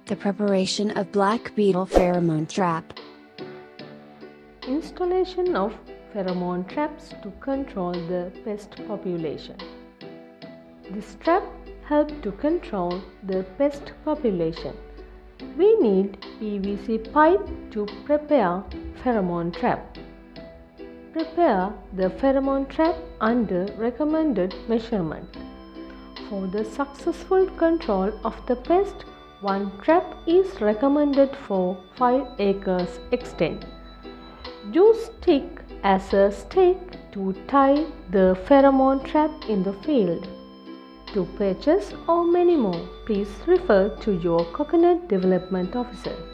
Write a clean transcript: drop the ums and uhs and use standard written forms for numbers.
The preparation of black beetle pheromone trap. Installation of pheromone traps to control the pest population. This trap helps to control the pest population. We need PVC pipe to prepare pheromone trap. Prepare the pheromone trap under recommended measurement. For the successful control of the pest, one trap is recommended for 5 acres extent. Use stick as a stake to tie the pheromone trap in the field. To purchase or many more, please refer to your coconut development officer.